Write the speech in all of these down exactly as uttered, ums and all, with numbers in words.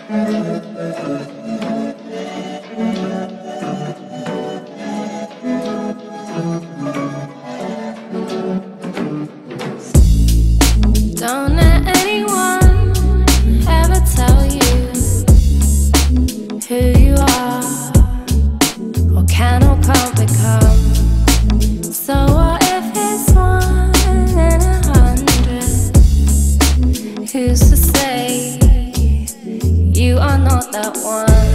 Don't let anyone ever tell you who you are or can or can't become. So what if it's one in a hundred? Who's to say you are not that one?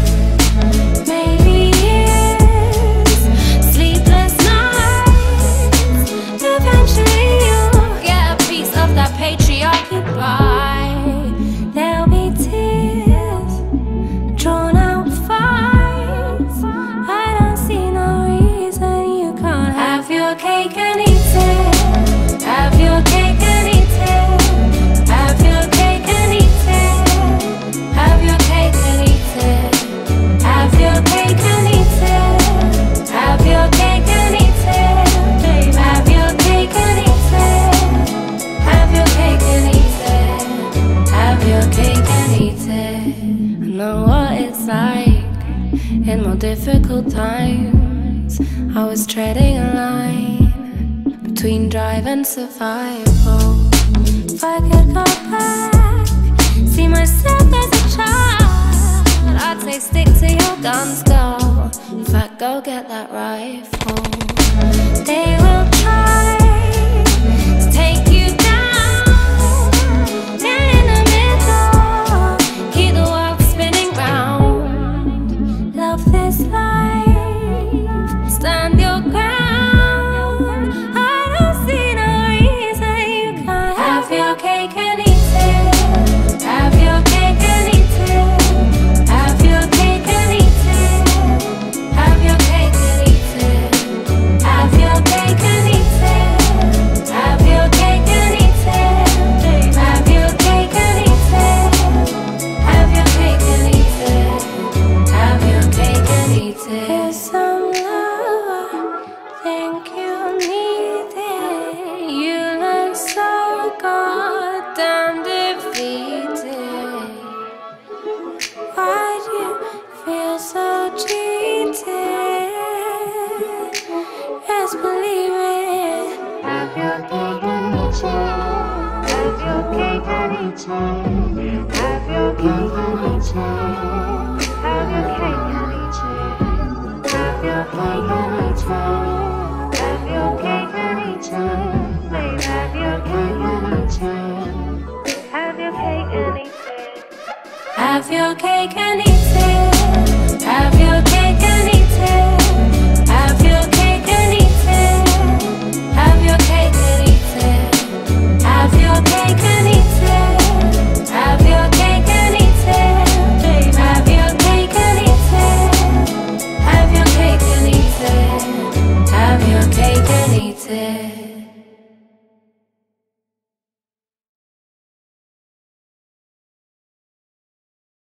Maybe years, sleepless nights, eventually you'll get a piece of that patriarchy pie. There'll be tears, drawn out fights. I don't see no reason you can't have your cake and eat it. Have your cake and eat it. Have your cake and eat it. Have your cake and eat it. Have your cake and eat it. Have your cake and eat it. Have your cake and eat it. Have your cake and eat it. Have your cake and eat it. I know what it's like in more difficult times. I was treading a line between drive and survival. If I could go back, see myself as a child, I'd say stick to your guns, girl. If I go get that rifle, they will try to take you down. Then in the middle, keep the world spinning round. Love this life, stand your ground. I don't see no reason you can't have your cake and eat it. Have your cake and eat it. Have your cake and eat it. Have your cake and eat it. Have your cake and eat it. Have your cake and eat it. Have your cake and eat it. Have your cake and eat it. Have your cake and eat it. Here's some love, think you need it. You look so goddamn defeated. Why do you feel so cheated? Yes, believe it. Have your cake and eat it. Have your cake and eat it. Have your cake and eat it. Have your cake and eat it. Have your cake and eat it. Have your cake and eat it. Babe, have your cake and eat it. Have your cake and eat it. Have your cake and eat it. Have your